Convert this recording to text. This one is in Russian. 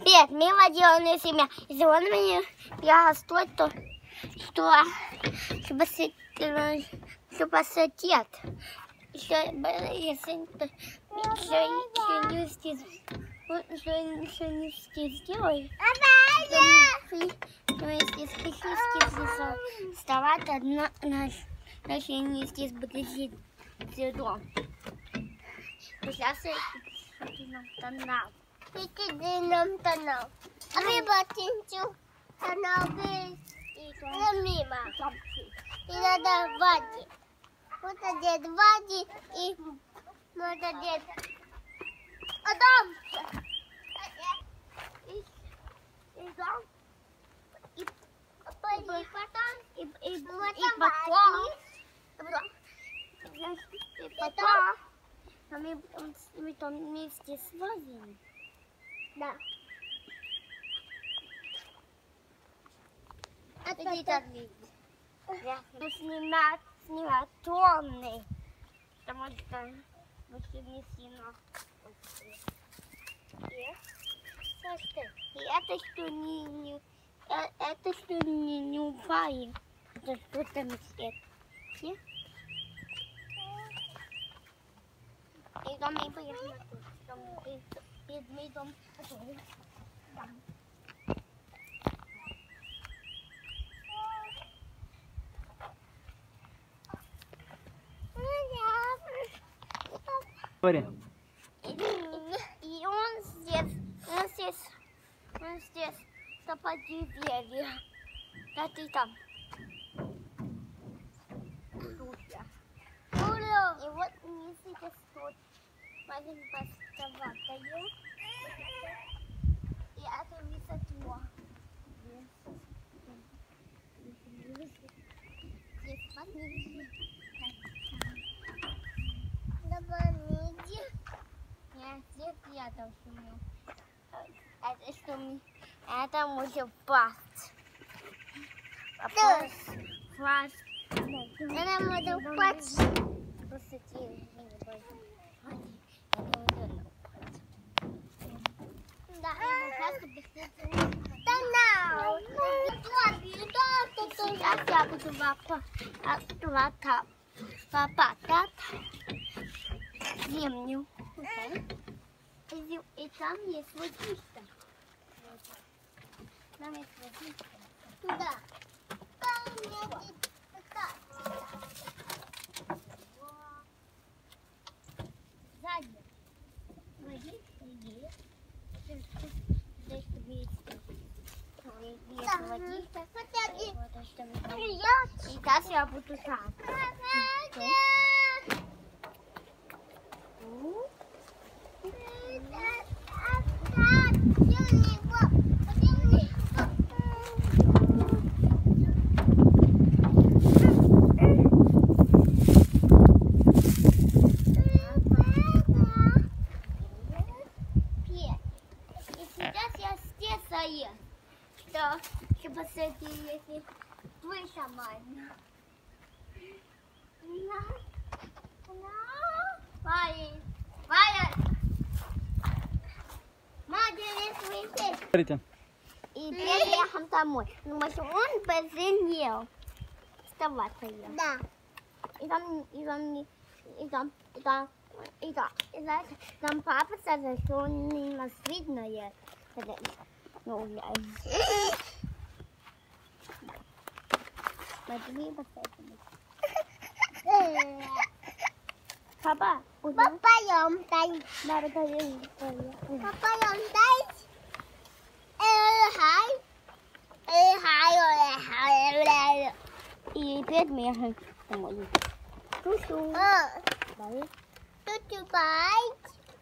Привет, мило деланная семья. Если он мне приготовит, то что чтобы сосед, если не сделай, то если спешишь вставать, наши не здесь будет дом. Сейчас нам тонал. Иди нам тонал. Рыба тинчу тонал без мимо. И надо воде. Вот одет воде и вот одет. Адам. И дом. И потом мы там вместе свозим. Да. Это не так видно. Я снимать тонны, потому что мы сегодня сильно. И это что не упает. Это что там свет. И там мы поехали. Перед медом. Говори. И он здесь по деревья. Да ты там. И вот мы сейчас тут будем поставать. И это высоту. Здесь поднимите. Нет, здесь я там сумею. Это что это может упасть. Попасть. Это может упасть. Посмотри, да, сейчас я буду лопатать землю. И там есть водичка. Там есть водичка. Туда. Сзади. Водичка есть. Здесь есть водичка. И сейчас я буду так. Что, чтобы если выше можно. Говорите. И приехал домой. Ну, он позвонил. Вставать поехал. Да. Там папа сказал, что он не нас видно. Ну, смотри, посмотри. Папа, папаем дай. Надо дай. Папаем дай. И опять мы домой. Ту-ту. Ту-ту, бай.